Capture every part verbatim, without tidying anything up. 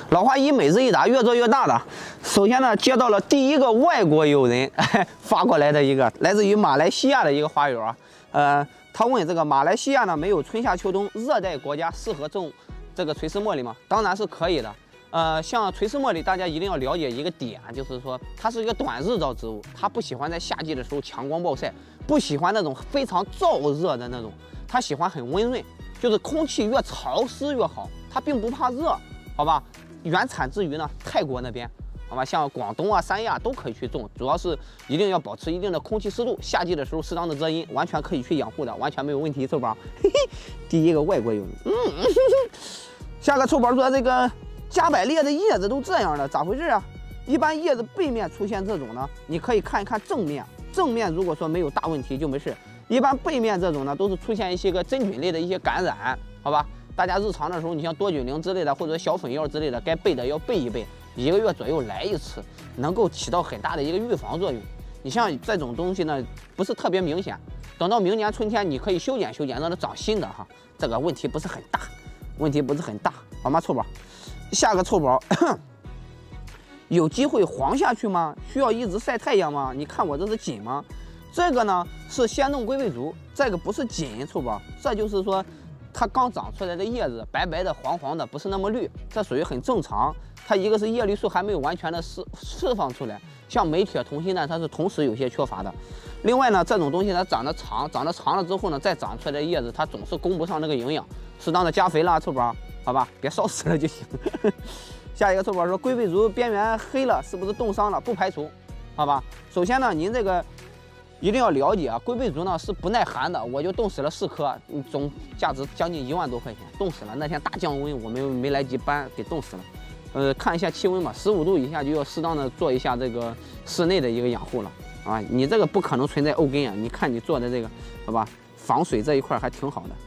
老花一每日一答，越做越大的。首先呢，接到了第一个外国友人发过来的一个来自于马来西亚的一个花友啊，呃，他问这个马来西亚呢没有春夏秋冬热带国家适合种这个垂丝茉莉吗？当然是可以的。呃，像垂丝茉莉，大家一定要了解一个点，就是说它是一个短日照植物，它不喜欢在夏季的时候强光暴晒，不喜欢那种非常燥热的那种，它喜欢很温润，就是空气越潮湿越好，它并不怕热，好吧？原产自于呢泰国那边，好吧？像广东啊、三亚都可以去种，主要是一定要保持一定的空气湿度，夏季的时候适当的遮阴，完全可以去养护的，完全没有问题，臭宝。第一个外国友人，嗯，下个臭宝说这个。加百列的叶子都这样了，咋回事啊？一般叶子背面出现这种呢，你可以看一看正面，正面如果说没有大问题就没事。一般背面这种呢，都是出现一些个真菌类的一些感染，好吧？大家日常的时候，你像多菌灵之类的，或者小粉药之类的，该备的要备一备，一个月左右来一次，能够起到很大的一个预防作用。你像这种东西呢，不是特别明显，等到明年春天你可以修剪修剪，让它长新的哈，这个问题不是很大，问题不是很大，好吗，臭宝？下个臭宝，有机会黄下去吗？需要一直晒太阳吗？你看我这是锦吗？这个呢是仙弄龟背竹，这个不是锦，臭宝，这就是说它刚长出来的叶子白白的、黄黄的，不是那么绿，这属于很正常。它一个是叶绿素还没有完全的释释放出来，像镁、铁、铜、锌呢，它是同时有些缺乏的。另外呢，这种东西它长得长，长得长了之后呢，再长出来的叶子它总是供不上那个营养，适当的加肥啦，臭宝。好吧，别烧死了就行。下一个臭宝说，龟背竹边缘黑了，是不是冻伤了？不排除，好吧。首先呢，您这个一定要了解啊，龟背竹呢是不耐寒的，我就冻死了四颗，总价值将近一万多块钱，冻死了。那天大降温，我们没来及搬，给冻死了。呃，看一下气温吧，十五度以下就要适当的做一下这个室内的一个养护了啊。你这个不可能存在沤根啊，你看你做的这个，好吧，防水这一块还挺好的。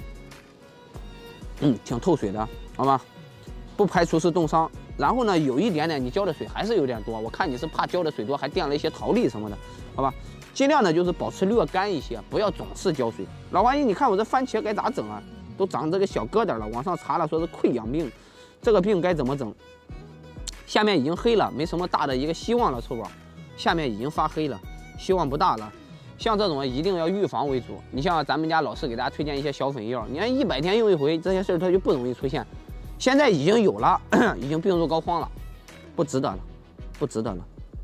嗯，挺透水的，好吧，不排除是冻伤。然后呢，有一点点你浇的水还是有点多，我看你是怕浇的水多，还垫了一些陶粒什么的，好吧。尽量的就是保持略干一些，不要总是浇水。老花姨，你看我这番茄该咋整啊？都长这个小疙瘩了，网上查了说是溃疡病，这个病该怎么整？下面已经黑了，没什么大的一个希望了，臭宝，下面已经发黑了，希望不大了。像这种一定要预防为主。你像咱们家老是给大家推荐一些小粉药，你看一百天用一回，这些事儿它就不容易出现。现在已经有了，已经病入膏肓了，不值得了，不值得了。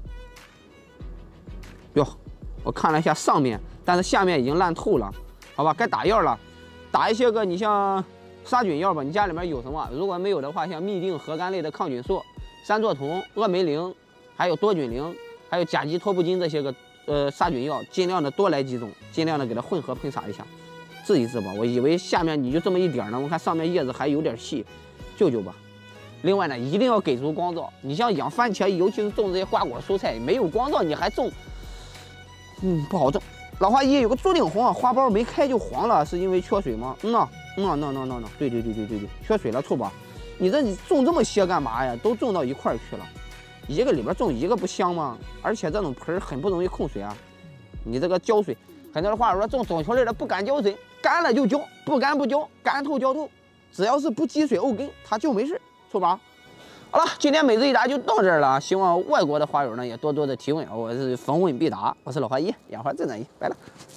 哟，我看了一下上面，但是下面已经烂透了，好吧，该打药了，打一些个你像杀菌药吧，你家里面有什么？如果没有的话，像嘧啶、核苷类的抗菌素、三唑酮、峨眉灵，还有多菌灵，还有甲基托布金这些个。呃，杀菌药尽量的多来几种，尽量的给它混合喷洒一下，治一治吧。我以为下面你就这么一点呢，我看上面叶子还有点细，救救吧。另外呢，一定要给足光照。你像养番茄，尤其是种这些瓜果蔬菜，没有光照你还种，嗯，不好种。老花姨有个朱顶红啊，花苞没开就黄了，是因为缺水吗？嗯呐，嗯呐，那那那那，对对对对对对，缺水了，臭宝。你这你种这么些干嘛呀？都种到一块儿去了。一个里边种一个不香吗？而且这种盆很不容易控水啊。你这个浇水，很多的话说种种球类的不敢浇水，干了就浇，不干不浇，干透浇透，只要是不积水沤根，它就没事。臭宝，好了，今天每日一答就到这儿了。希望外国的花友呢也多多的提问，我是逢问必答。我是老花姨，养花正在意，拜了。